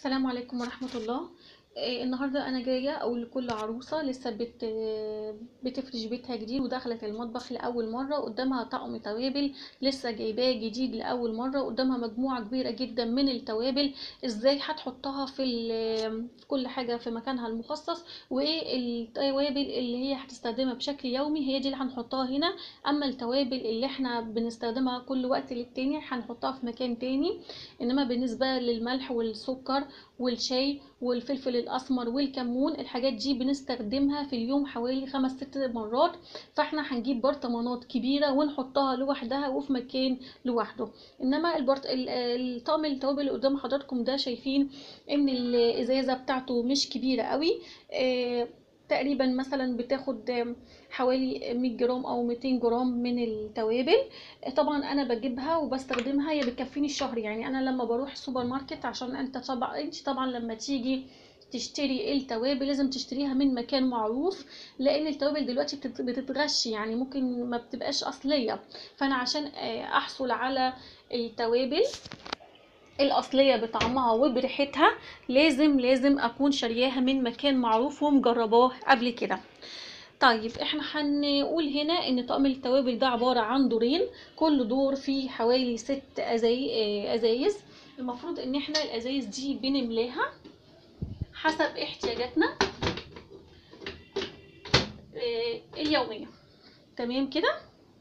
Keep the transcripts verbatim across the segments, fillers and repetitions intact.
السلام عليكم ورحمة الله. آه، النهاردة أنا جاية أقول لكل عروسة لسه بت بتفرش بيتها جديد ودخلت المطبخ لأول مرة، قدامها طقم توابل لسه جايباه جديد لأول مرة، قدامها مجموعة كبيرة جدا من التوابل. ازاي هتحطها في, في كل حاجة في مكانها المخصص، وايه التوابل اللي هي هتستخدمها بشكل يومي هي دي اللي هنحطها هنا. أما التوابل اللي احنا بنستخدمها كل وقت للتاني هنحطها في مكان تاني. انما بالنسبة للملح والسكر والشاي والفلفل الاسمر والكمون، الحاجات دي بنستخدمها في اليوم حوالي خمس ست مرات، فاحنا هنجيب برطمانات كبيره ونحطها لوحدها وفي مكان لوحده. انما البرط... الطقم التوابل اللي قدام حضراتكم ده شايفين ان الازازه بتاعته مش كبيره قوي، آه تقريبا مثلا بتاخد حوالي مية جرام او ميتين جرام من التوابل. طبعا انا بجيبها وبستخدمها، هي بتكفيني الشهر. يعني انا لما بروح السوبر ماركت، عشان انت طبعا انت طبعا لما تيجي تشتري التوابل لازم تشتريها من مكان معروف، لان التوابل دلوقتي بتتغش، يعني ممكن ما بتبقاش اصليه. فانا عشان احصل على التوابل الاصليه بطعمها وبريحتها لازم لازم اكون شارياها من مكان معروف ومجرباه قبل كده. طيب احنا هنقول هنا ان طقم التوابل ده عبارة عن دورين، كل دور فيه حوالي ست أزاي... ازايز. المفروض ان احنا الازايز دي بنملاها حسب احتياجاتنا اليومية. تمام كده.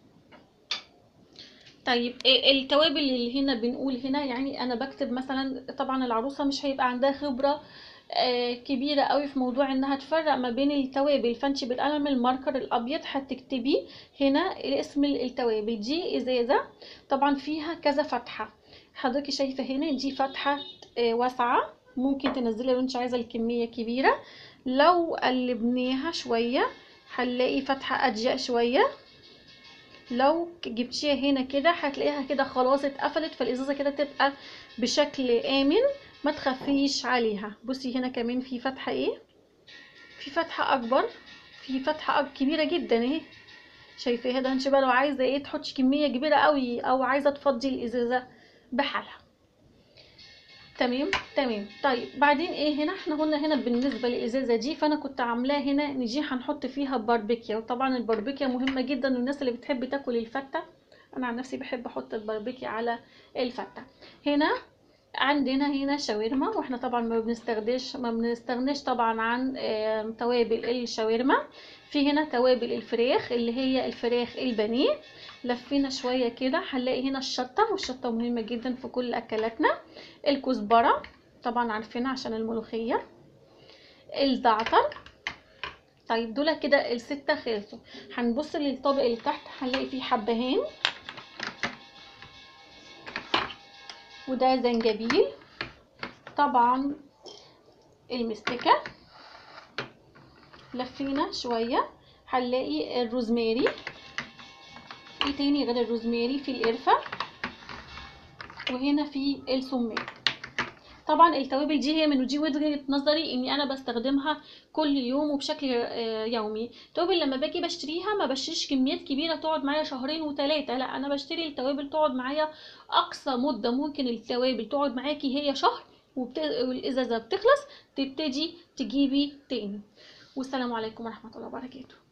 طيب التوابل اللي هنا بنقول هنا، يعني انا بكتب مثلا، طبعا العروسة مش هيبقى عندها خبرة كبيرة قوي في موضوع انها تفرق ما بين التوابل، فانت بالقلم الماركر الابيض هتكتبي هنا اسم التوابل. دي ازازة طبعا فيها كذا فتحة، حضرتك شايفة هنا دي فتحة واسعة، ممكن تنزلي لو انت عايزة الكمية كبيرة. لو قلبناها شوية هنلاقي فتحة اضيق شوية، لو جبتيها هنا كده هتلاقيها كده خلاص اتقفلت، فالازازة كده تبقى بشكل امن ما تخافيش عليها. بصي هنا كمان في فتحة ايه، في فتحة اكبر، في فتحة كبيرة جدا اهي، شايفاها؟ ده انت بقى لو عايزة ايه تحطي كمية كبيرة قوي او عايزة تفضي الازازة بحالها. تمام تمام. طيب بعدين ايه هنا، احنا قلنا هنا بالنسبه للازازه دي فانا كنت عاملاها هنا ان دي هنحط فيها باربيكيا، وطبعا الباربيكيا مهمه جدا للناس اللي بتحب تاكل الفته. انا عن نفسي بحب احط الباربيكيا على الفته. هنا عندنا هنا شاورما، واحنا طبعا ما بنستخدمش ما بنستغناش طبعا عن توابل الشاورما. في هنا توابل الفراخ اللي هي الفراخ البانيه، لفينا شويه كده هنلاقي هنا الشطه، والشطه مهمه جدا في كل اكلاتنا. الكزبره طبعا عارفينها عشان الملوخيه. الزعتر. طيب دول كده الستة خلصوا. هنبص للطبق اللي تحت هنلاقي فيه حبهان، وده زنجبيل، طبعا المستكة، لفينا شوية هنلاقي الروزماري. ايه تاني غير الروزماري؟ في القرفة، وهنا في السمان. طبعا التوابل دي هي من دي وجهة نظري اني انا بستخدمها كل يوم وبشكل يومي. التوابل لما باجي بشتريها ما بشتريش كميات كبيره تقعد معايا شهرين وثلاثه، لا انا بشتري التوابل تقعد معايا اقصى مده ممكن التوابل تقعد معاكي هي شهر، وبت... والازازه بتخلص تبتدي تجيبي تاني. والسلام عليكم ورحمه الله وبركاته.